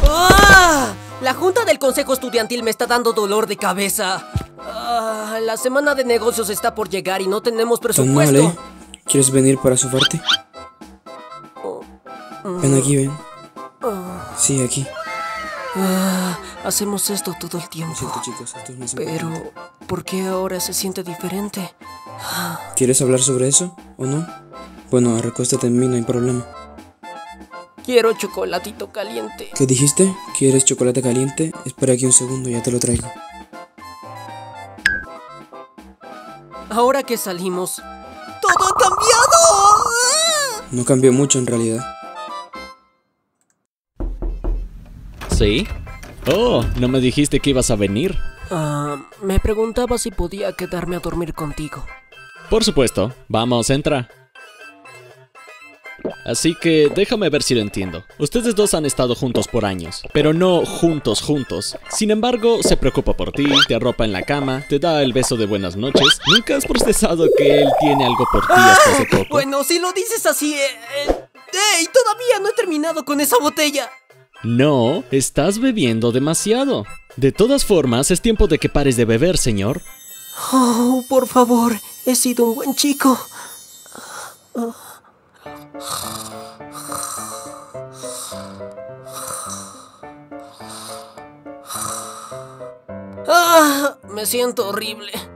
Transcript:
¡Ah! La junta del consejo estudiantil me está dando dolor de cabeza. La semana de negocios está por llegar y no tenemos presupuesto. Tan mal, ¿eh? ¿Quieres venir para sofarte? Ven aquí, ven. Sí, aquí. Hacemos esto todo el tiempo. Lo siento, chicos, esto es más Pero, importante. ¿por qué ahora se siente diferente? ¿Quieres hablar sobre eso o no? Bueno, recuéstate en mí, no hay problema. Quiero chocolatito caliente. ¿Qué dijiste? ¿Quieres chocolate caliente? Espera aquí un segundo, ya te lo traigo. Ahora que salimos, ¡todo ha cambiado! No cambió mucho en realidad. ¿Sí? Oh, no me dijiste que ibas a venir. Me preguntaba si podía quedarme a dormir contigo. Por supuesto. Vamos, entra. Así que déjame ver si lo entiendo. Ustedes dos han estado juntos por años, pero no juntos. Sin embargo, se preocupa por ti, te arropa en la cama, te da el beso de buenas noches. ¿Nunca has procesado que él tiene algo por ti hasta hace poco? Bueno, si lo dices así, ¡Ey! Todavía no he terminado con esa botella. No, estás bebiendo demasiado. De todas formas, es tiempo de que pares de beber, señor. Oh, por favor, he sido un buen chico. Me siento horrible.